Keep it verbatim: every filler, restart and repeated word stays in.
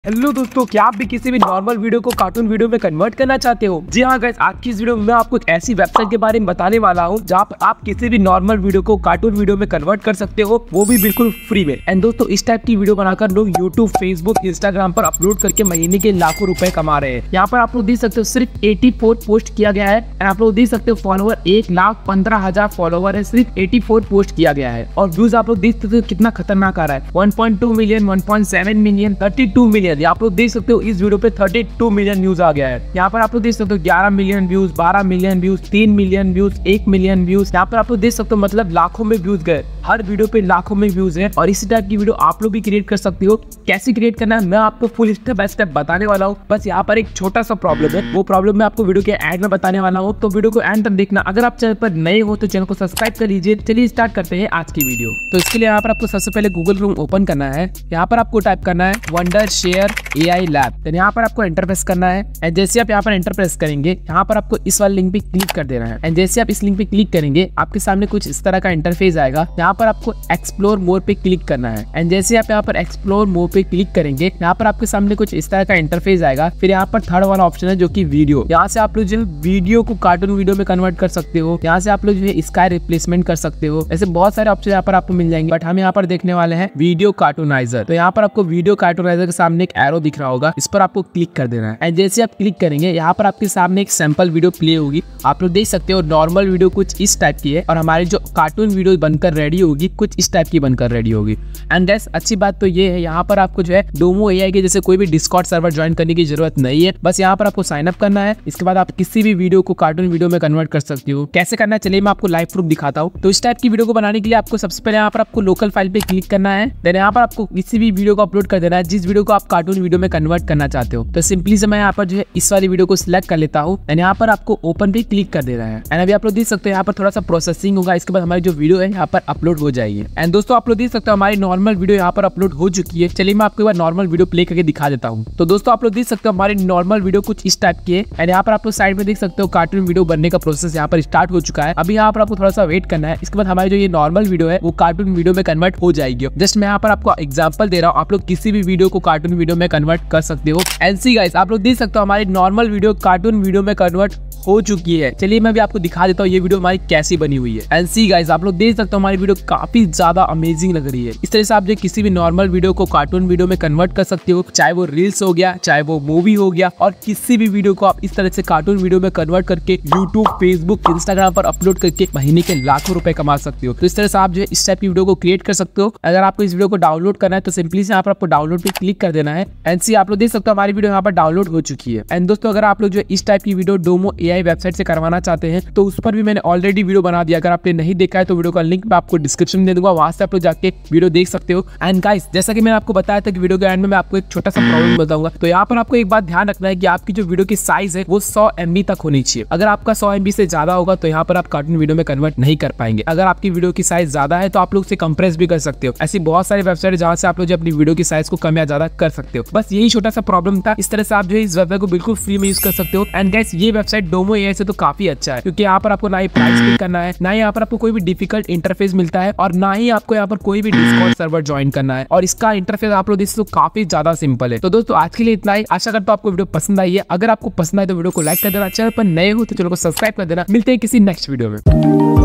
Hello दोस्तों, क्या आप भी किसी भी नॉर्मल वीडियो को कार्टून वीडियो में कन्वर्ट करना चाहते हो? जी हाँ गाइस, आज की इस वीडियो में मैं आपको एक ऐसी वेबसाइट के बारे में बताने वाला हूँ जहाँ पर आप किसी भी नॉर्मल वीडियो को कार्टून वीडियो में कन्वर्ट कर सकते हो, वो भी बिल्कुल फ्री में। एंड दोस्तों, इस टाइप की वीडियो बनाकर लोग यूट्यूब, फेसबुक, इंस्टाग्राम पर अपलोड करके महीने के लाखों रुपए कमा रहे हैं। यहाँ पर आप लोग देख सकते हो सिर्फ चौरासी पोस्ट किया गया है। एंड आप लोग देख सकते हो फॉलोवर एक लाख पंद्रह हजार फॉलोवर है, सिर्फ चौरासी पोस्ट किया गया है। और व्यूज आप लोग देख सकते हो कितना खतरनाक आ रहा है, one point two million, one point seven million, thirty two million. आप लोग देख सकते हो इस वीडियो पे बत्तीस मिलियन व्यूज आ गया है। यहाँ पर आप लोग देख सकते हो ग्यारह मिलियन व्यूज, बारह मिलियन व्यूज, तीन मिलियन व्यूज, एक मिलियन व्यूज। यहाँ पर आप लोग देख सकते हो मतलब लाखों में व्यूज गए, हर वीडियो पे लाखों में व्यूज है। और इसी टाइप की वीडियो आप लोग भी क्रिएट कर सकते हो। कैसे क्रिएट करना है मैं आपको फुल स्टेप बाय स्टेप बताने वाला हूँ। बस यहाँ पर एक छोटा सा प्रॉब्लम है, वो प्रॉब्लम मैं आपको वीडियो के एंड में बताने वाला हूँ, तो वीडियो को एंड तक देखना। अगर आप चैनल पर नए हो तो चैनल को सब्सक्राइब कर लीजिए। चलिए स्टार्ट करते हैं आज की वीडियो। तो इसके लिए यहाँ पर आपको सबसे पहले गूगल क्रोम ओपन करना है। यहाँ पर आपको टाइप करना है Wondershare A I lab. यहाँ पर आपको एंटर प्रेस करना है। एंड जैसे आप यहाँ पर एंटर प्रेस करेंगे, यहाँ पर आपको इस वाले लिंक पे क्लिक कर देना है। एंड जैसे आप इस लिंक पे क्लिक करेंगे, आपके सामने कुछ इस तरह का इंटरफेस आएगा। यहाँ पर आपको एक्सप्लोर मोर पे क्लिक करना है। एंड जैसे आप यहाँ पर एक्सप्लोर मोर पे क्लिक करेंगे, यहाँ पर आपके सामने कुछ इस तरह का इंटरफेस आएगा। फिर यहाँ पर थर्ड वाला ऑप्शन है जो कि वीडियो। यहाँ से आप लोग जो है वीडियो को कार्टून वीडियो में कन्वर्ट कर सकते हो। यहाँ से आप लोग जो है इसका रिप्लेसमेंट कर सकते हो। ऐसे बहुत सारे ऑप्शन यहाँ पर आपको मिल जाएंगे, बट हम यहाँ पर देखने वाले हैं वीडियो कार्टूनाइजर। तो यहाँ पर आपको वीडियो कार्टूनाइजर के सामने एक एरो दिख रहा होगा, इस पर आपको क्लिक कर देना है। एंड जैसे आप क्लिक करेंगे, यहाँ पर आपके सामने एक सैंपल वीडियो प्ले होगी। आप लोग देख सकते हो नॉर्मल वीडियो कुछ इस टाइप की है, और हमारी जो कार्टून वीडियो बनकर रेडी होगी कुछ इस टाइप की बनकर रेडी होगी। एंड गाइस, अच्छी बात तो ये है, यहाँ पर आपको जो है डोमो एआई के जैसे कोई भी डिस्कॉर्ड सर्वर ज्वाइन करने की जरूरत नहीं है। बस यहाँ पर आपको साइन अप करना है। इसके बाद आप किसी भी वीडियो को कार्टून वीडियो में कन्वर्ट कर सकते हो। कैसे करना है चलिए मैं आपको लाइव प्रूफ दिखाता हूँ। तो इस टाइप की वीडियो को बनाने के लिए आपको सबसे पहले यहाँ पर आपको लोकल फाइल पे क्लिक करना है। देन यहाँ पर आपको किसी भी वीडियो को अपलोड कर देना है जिस वीडियो को आप कार्टून वीडियो में कन्वर्ट करना चाहते हो। तो सिंपली से मैं यहाँ पर जो है इस वाली वीडियो को सिलेक्ट कर लेता हूँ। एंड यहाँ पर आपको ओपन पे क्लिक कर देना है। एंड अभी आप लोग देख सकते हो यहाँ पर थोड़ा सा प्रोसेसिंग होगा, इसके बाद हमारी जो वीडियो है यहाँ पर अपलोड हो जाएगी। एंड दोस्तों, आप लोग देख सकते हो हमारी नॉर्मल वीडियो यहाँ पर अपलोड हो चुकी है। चलिए मैं आपको एक बार नॉर्मल वीडियो प्ले करके दिखा देता हूँ। तो दोस्तों, आप लोग देख सकते हो हमारी नॉर्मल वीडियो कुछ इस टाइप की है। एंड यहाँ पर आप लोग साइड में देख सकते हो कार्टून वीडियो बनने का प्रोसेस यहाँ पर स्टार्ट हो चुका है। अभी यहाँ पर आपको थोड़ा सा वेट करना है। इसके बाद हमारी जो ये नॉर्मल वीडियो है वो कार्टून वीडियो में कन्वर्ट हो जाएगी। जस्ट मैं यहाँ पर आपको एग्जांपल दे रहा हूँ, आप लोग किसी भी वीडियो को कार्टून वीडियो में कन्वर्ट कर सकते हो। एंड सी गाइस, आप लोग देख सकते हो हमारी नॉर्मल वीडियो कार्टून वीडियो में कन्वर्ट हो चुकी है। चलिए मैं भी आपको दिखा देता हूँ ये वीडियो हमारी कैसी बनी हुई है। एंड सी गाइस, आप लोग देख सकते हो हमारी वीडियो काफी ज्यादा अमेजिंग लग रही है। इस तरह से आप जो किसी भी नॉर्मल वीडियो को कार्टून वीडियो में कन्वर्ट कर सकते हो, चाहे वो रील्स हो गया, चाहे वो मूवी हो गया, और किसी भी वीडियो को आप इस तरह से कार्टून वीडियो में कन्वर्ट करके यूट्यूब, फेसबुक, इंस्टाग्राम पर अपलोड करके महीने के लाखों रुपए कमा सकते हो। तो इस तरह से आप जो है इस टाइप की वीडियो को क्रिएट कर सकते हो। अगर आपको इस वीडियो को डाउनलोड करना है तो सिंपली से यहाँ पर आपको डाउनलोड पे क्लिक कर देना है। एंड सी, आप लोग देख सकते हो हमारी वीडियो यहाँ पर डाउनलोड हो चुकी है। एंड दोस्तों, अगर आप लोग जो इस टाइप की वीडियो डोमो एआई वेबसाइट से करवाना चाहते हैं तो उस पर भी मैंने ऑलरेडी वीडियो बना दिया। अगर आपने नहीं देखा है तो वीडियो का लिंक मैं आपको डिस्क्रिप्शन में दे दूंगा, वहां से आप लोग जाके वीडियो देख सकते हो। एंड गाइस, जैसा कि मैंने आपको बताया था कि वीडियो के एंड में मैं आपको एक छोटा सा प्रॉब्लम बताऊंगा। तो यहाँ पर आपको एक बात ध्यान रखना है कि आपकी जो वीडियो की साइज है वो सौ एमबी तक होनी चाहिए। अगर आपका सौ एमबी से ज्यादा होगा तो यहाँ पर आप कार्टून वीडियो में कन्वर्ट नहीं कर पाएंगे। अगर आपकी वीडियो की साइज ज्यादा है तो आप लोग उसे कंप्रेस भी कर सकते हो। ऐसी बहुत सारी वेबसाइट जहाँ से आप लोग अपनी वीडियो की साइज को कम या ज्यादा कर सकते हो। बस यही छोटा सा प्रॉब्लम था। इस तरह से आप जो है इस वेबसाइट को बिल्कुल फ्री में यूज कर सकते हो। एंड गाइस, ये वेबसाइट डोमो एआई से तो काफी अच्छा है, क्योंकि यहाँ पर आपको ना ही प्राइस पे करना है, ना ही यहाँ पर आपको कोई भी डिफिकल्ट इंटरफेस मिलता है, और ना ही आपको यहाँ पर कोई भी डिस्कॉर्ड सर्वर ज्वाइन करना है। और इसका इंटरफेस आप लोग देख सकते हो काफी ज्यादा सिंपल है। तो दोस्तों, आज के लिए इतना ही। आशा करता हूं आपको वीडियो पसंद आई है। अगर आपको पसंद आए तो वीडियो को लाइक कर देना, चैनल पर नए हो तो चैनल को सब्सक्राइब कर देना। मिलते हैं किसी नेक्स्ट वीडियो में।